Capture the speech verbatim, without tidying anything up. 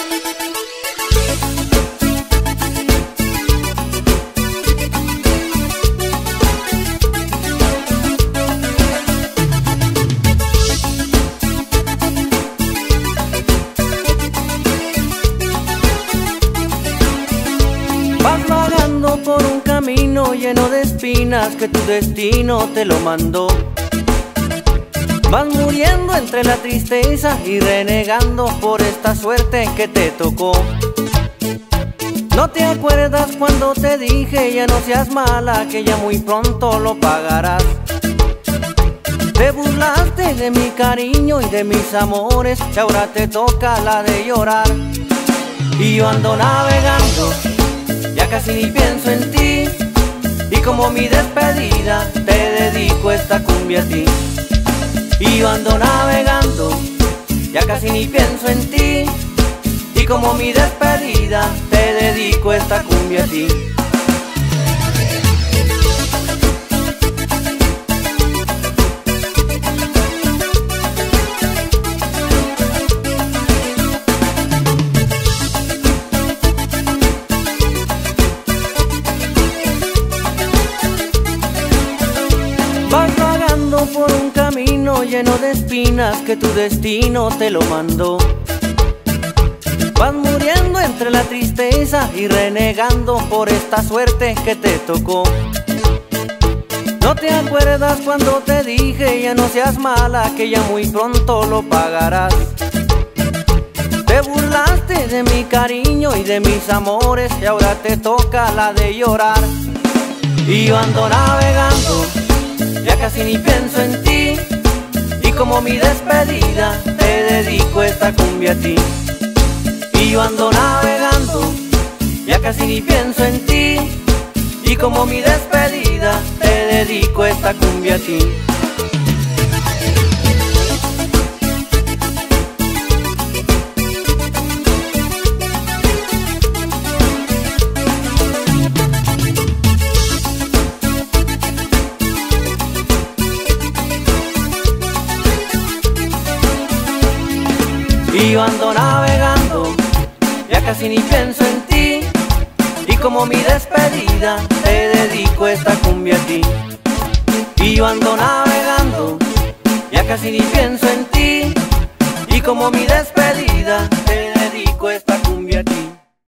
Vas vagando por un camino lleno de espinas que tu destino te lo mandó. Vas muriendo entre la tristeza y renegando por esta suerte que te tocó. No te acuerdas cuando te dije ya no seas mala, que ya muy pronto lo pagarás. Te burlaste de mi cariño y de mis amores, y ahora te toca la de llorar. Y yo ando navegando, ya casi ni pienso en ti, y como mi despedida te dedico esta cumbia a ti. Y yo ando navegando, ya casi ni pienso en ti, y como mi despedida te dedico esta cumbia a ti. Vas vagando por un camino lleno de espinas que tu destino te lo mandó. Vas muriendo entre la tristeza y renegando por esta suerte que te tocó. No te acuerdas cuando te dije ya no seas mala, que ya muy pronto lo pagarás. Te burlaste de mi cariño y de mis amores, y ahora te toca la de llorar. Y yo ando navegando, ya casi ni pienso en ti, y como mi despedida te dedico esta cumbia a ti. Y yo ando navegando, ya casi ni pienso en ti, y como mi despedida te dedico esta cumbia a ti. Y yo ando navegando, ya casi ni pienso en ti, y como mi despedida te dedico esta cumbia a ti. Y yo ando navegando, ya casi ni pienso en ti, y como mi despedida te